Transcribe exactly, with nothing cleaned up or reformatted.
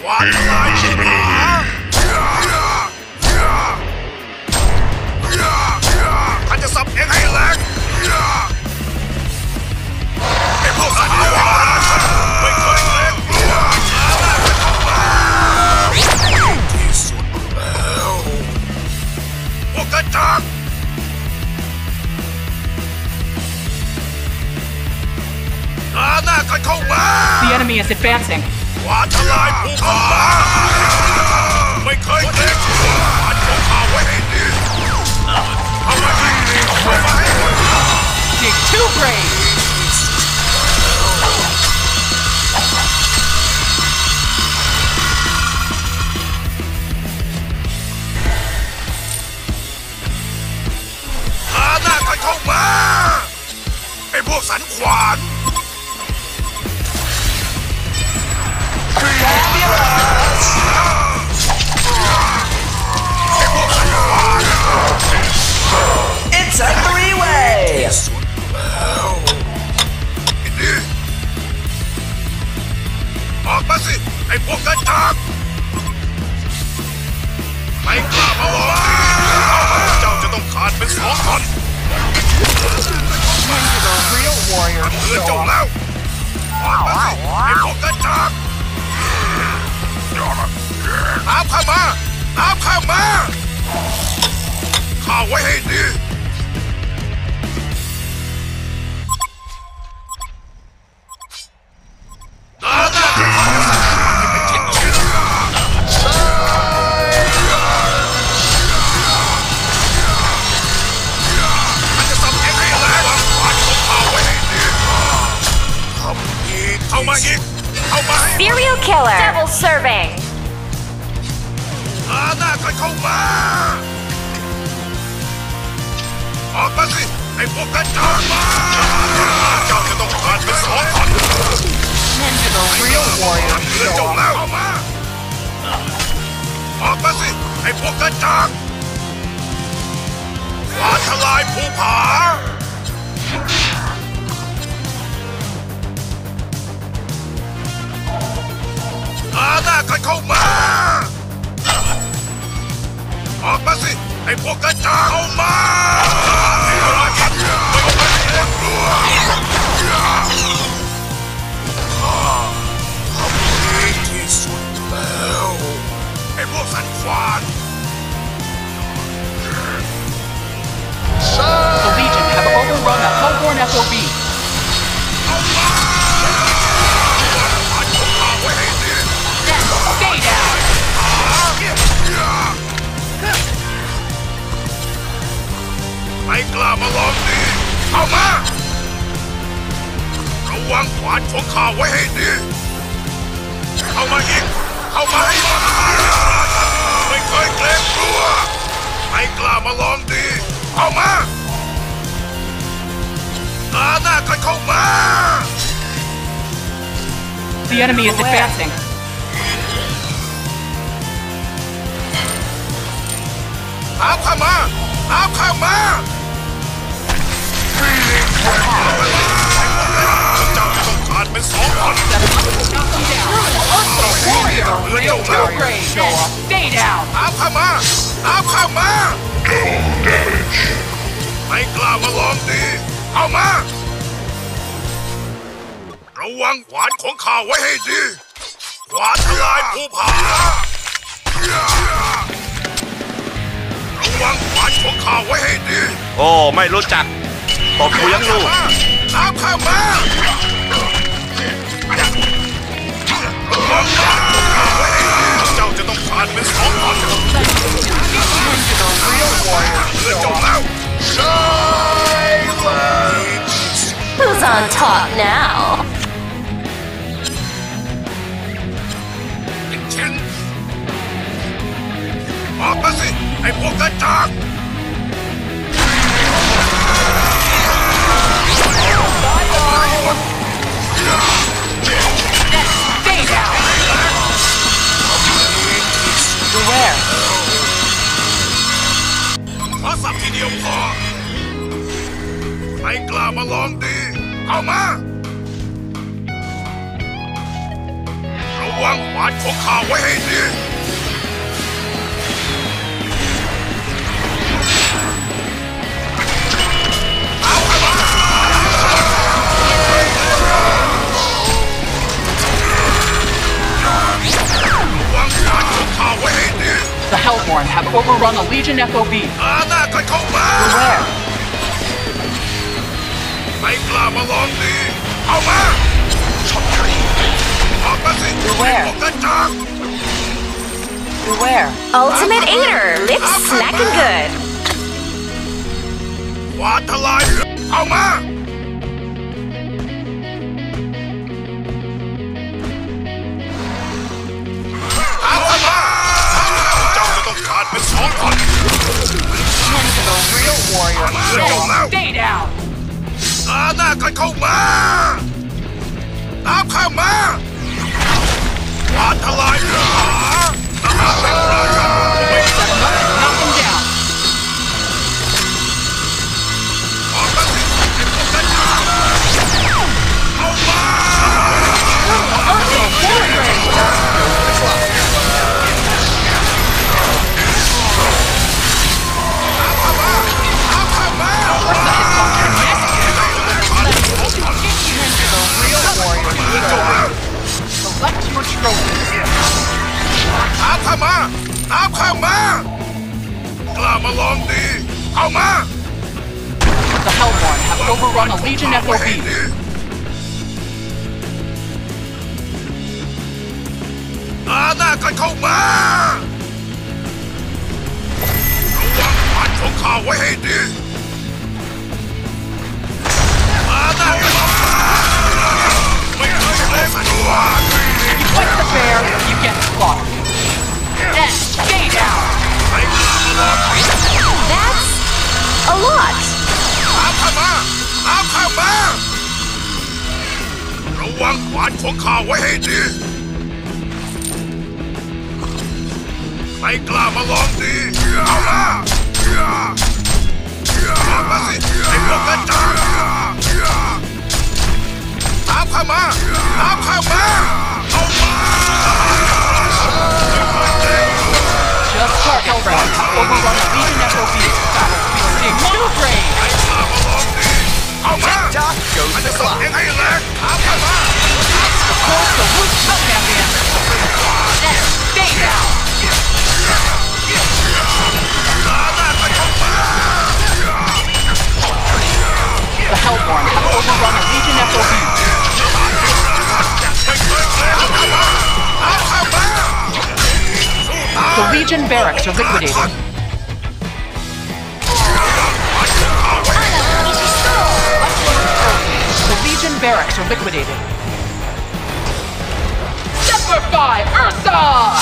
วาดทลายภูผาข้าจะสับเองให้แหลกไอ้พวกสัตว์ประหลาดไม่เคยเล็กที่สุดแล้วพวกกระจอกหน้าหน้ากันเข้ามา The enemy is advancing. วาดทลายภูผาไม่เคยเล็กวาดของข้าไว้ให้ดีเข้ามาให้ดีเข้ามาให้ดี Dig too brave. หาหน้ากันเข้ามาไอ้พวกสันขวาน It's a three-way. สุดแล้วไอ้นี่ออกมาสิไอ้พวกกระจอกไม่กล้ามาบอกเจ้าจะต้องขาดเป็นสองคน Real warrior เพื่อเจ้าแล้วออกมาสิไอ้พวกกระจอกตามข้ามาตามข้ามาข้าไว้ให้ดี Serial killer. Double serving. หาหน้ากันเข้ามาออกมาสิไอ้พวกกระจอกมาเจ้าจะต้องผ่านเป็นสองคน Real warrior เพื่อเจ้าแล้วเข้ามาออกมาสิไอ้พวกกระจอกวาดทลายภูผาหาหน้ากันเข้ามาออกมาสิไอ้พวกกระจอกเข้ามาที่สุดแล้วไอ้พวกสันขวาน The Legion have overrun a Hellborn เอฟ โอ บี. ไม่กล้ามาลองดีเข้ามาระวังขวานของข้าไว้ให้ดีเข้ามาอีกเข้ามาให้มากไม่เคยเกรงกลัวไม่กล้ามาลองดีเข้ามาหาหน้ากันเข้ามา The enemy is advancing. ตามข้ามาตามข้ามาเจ้าจะต้องขาดเป็นสองคน Real warrior. Stay down. ตามข้ามาตามข้ามาไม่กล้ามาลองดีเข้ามาระวังขวานของข้าไว้ให้ดีขวานทลายภูผาระวังขวานของข้าไว้ให้ดีโอ้ไม่รู้จักตบกูยังลูกตามข้ามาระวังขวานของข้าไว้ให้ดีเจ้าจะต้องผ่านเป็นสองคนเพื่อเจ้าแล้ว Who's on top now? เช่นออกมาสิไอ้พวกกระจอกขอสับทีเดียวพอไม่กล้ามาลองดีเข้ามาระวังขวาานของข้าไว้ให้ดีเอาเข้ามาวางขวานของข้าไว้ให้ดี The Hellborn have overrun a Legion เอฟ โอ บี. อาหน้ากันเข้ามา Beware. ไม่กล้ามาลองดีเอามาออกมาสิ Beware. พวกกระจอก Beware. Ultimate Aider. Lips smacking good. ขวานทลายเอามาเอาเข้ามาเจ้าจะต้องขาดเป็นสองคน The real warrior. เร็วแล้ว Stay down. อาหน้ากันเข้ามาตามเข้ามาขวานทลายเหรอทหารเป็นราชาไม่ Knock him down. ออกมาสิไอ้พวกกระจอกเอามา เอาเข้ามา Select your trophies. ตามเข้ามาตามเข้ามากล้ามาลองดีเอามา The Hellborn have overrun a Legion เอฟ โอ บี. อาหน้ากันเข้ามาระวังขวานของข้าไว้ให้ดีอาหน้ากันเข้ามาไม่เคยเล่นตัว You fight the bear, you get slaughtered. Then stay down. ไม่กล้ามาลองดี That's a lot. ตามเข้ามาตามเข้ามาระวังขวานของข้าไว้ให้ดีไม่กล้ามาลองดีเอามาเอามาสิไอ้พวกกระจอกตามเข้ามาตามเข้ามาเอามา Just the Hellborn have overrun a Legion เอฟ โอ บี. Battlefield New Grade. ไม่กล้ามาลองดีเอามามันจะส่งเองให้แรงตามเข้ามา Hold the rooftop champion. Then stay down. อาหน้ากันเข้ามา The Hellborn have overrun a Legion เอฟ โอ บี. ไม่เคยเล่นเข้ามาตามเข้ามาสู้ตาย The Legion barracks are liquidated. The Legion barracks are liquidated. Semper Fi Ursa!